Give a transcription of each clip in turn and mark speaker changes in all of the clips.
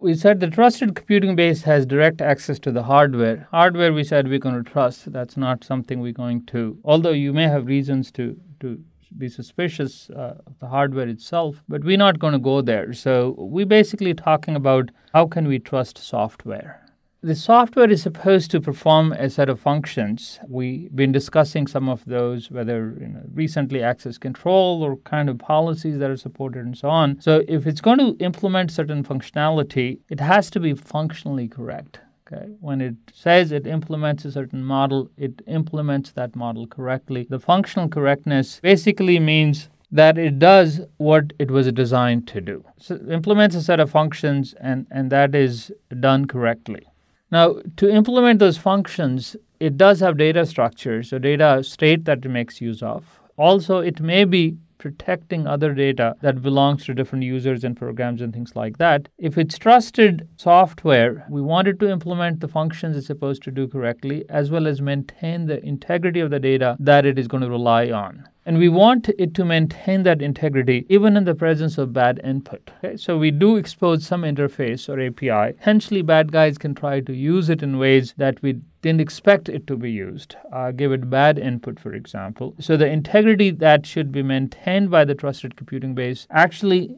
Speaker 1: We said the trusted computing base has direct access to the hardware. Hardware, we said we're going to trust. That's not something we're going to, although you may have reasons to be suspicious of the hardware itself, but we're not going to go there. So we're basically talking about how can we trust software. The software is supposed to perform a set of functions. We've been discussing some of those, whether recently access control or kind of policies that are supported and so on. So if it's going to implement certain functionality, it has to be functionally correct. Okay. When it says it implements a certain model, it implements that model correctly. The functional correctness basically means that it does what it was designed to do. So it implements a set of functions and that is done correctly. Now, to implement those functions, it does have data structures, so data state that it makes use of. Also, it may be protecting other data that belongs to different users and programs and things like that. If it's trusted software, we want it to implement the functions it's supposed to do correctly, as well as maintain the integrity of the data that it is going to rely on. And we want it to maintain that integrity even in the presence of bad input. Okay? So we do expose some interface or API. Potentially bad guys can try to use it in ways that we didn't expect it to be used. Give it bad input, for example. So the integrity that should be maintained by the trusted computing base actually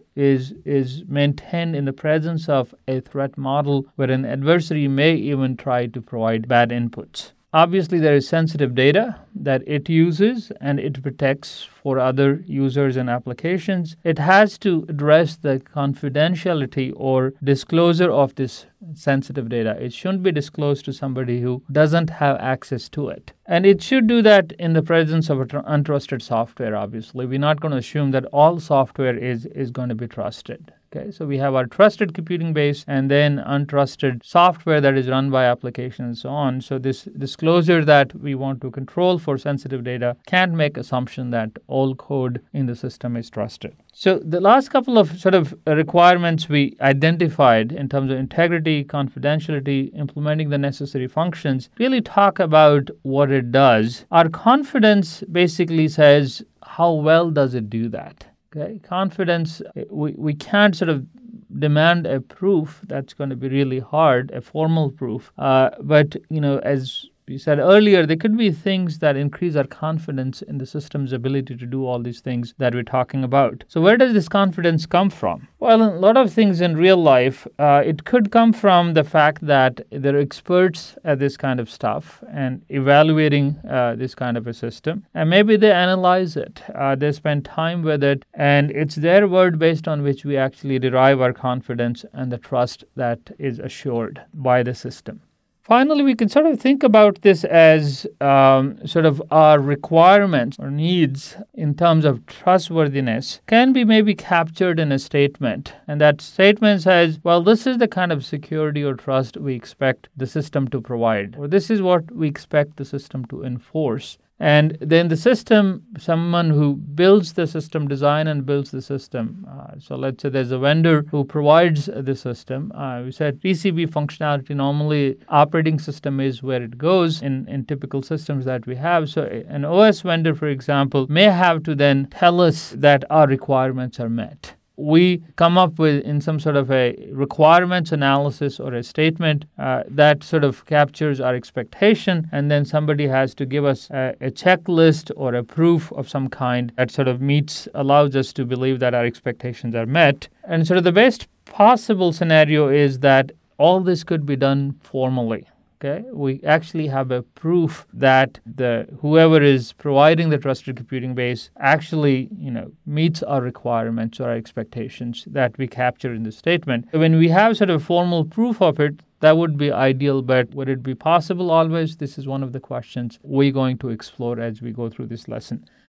Speaker 1: is maintained in the presence of a threat model where an adversary may even try to provide bad inputs. Obviously, there is sensitive data that it uses and it protects for other users and applications. It has to address the confidentiality or disclosure of this sensitive data. It shouldn't be disclosed to somebody who doesn't have access to it. And it should do that in the presence of untrusted software, obviously. We're not going to assume that all software is going to be trusted. Okay, so we have our trusted computing base and then untrusted software that is run by applications and so on. So this disclosure that we want to control for sensitive data can't make assumption that all code in the system is trusted. So the last couple of sort of requirements we identified in terms of integrity, confidentiality, implementing the necessary functions really talk about what it does. Our confidence basically says how well does it do that? Okay, confidence, we can't sort of demand a proof. That's going to be really hard, a formal proof. But, as we said earlier, there could be things that increase our confidence in the system's ability to do all these things that we're talking about. So where does this confidence come from? Well, a lot of things in real life, it could come from the fact that they're experts at this kind of stuff and evaluating this kind of a system. And maybe they analyze it. They spend time with it. And it's their word based on which we actually derive our confidence and the trust that is assured by the system. Finally, we can sort of think about this as sort of our requirements or needs in terms of trustworthiness can be maybe captured in a statement. And that statement says, well, this is the kind of security or trust we expect the system to provide, or this is what we expect the system to enforce. And then the system, someone who builds the system, design and builds the system. So let's say there's a vendor who provides the system. We said PCB functionality, normally operating system is where it goes in typical systems that we have. So an OS vendor, for example, may have to then tell us that our requirements are met. We come up with in some sort of a requirements analysis or a statement that sort of captures our expectation, and then somebody has to give us a checklist or a proof of some kind that sort of allows us to believe that our expectations are met. And sort of the best possible scenario is that all this could be done formally. Okay, we actually have a proof that whoever is providing the trusted computing base actually, meets our requirements or our expectations that we capture in the statement. When we have sort of formal proof of it, that would be ideal, but would it be possible always? This is one of the questions we're going to explore as we go through this lesson.